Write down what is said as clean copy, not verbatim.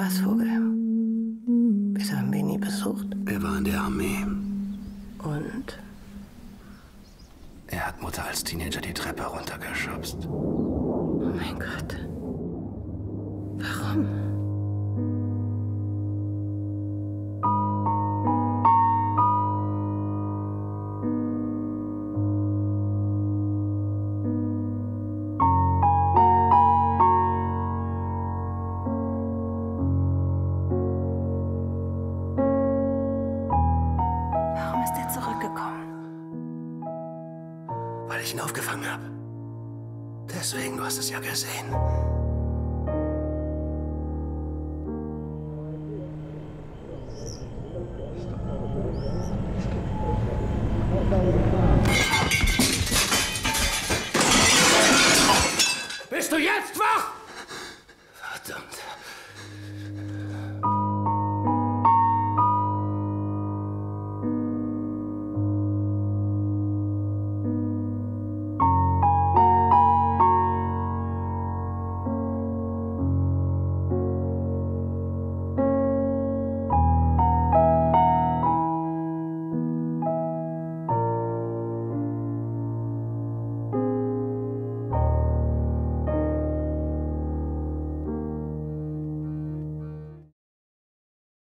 Spaßvogel. Wieso haben wir ihn nie besucht? Er war in der Armee. Und? Er hat Mutter als Teenager die Treppe runtergeschubst. Oh mein Gott. Warum? Warum ist er zurückgekommen? Weil ich ihn aufgefangen habe. Deswegen, du hast es ja gesehen. Bist du jetzt wach? Verdammt.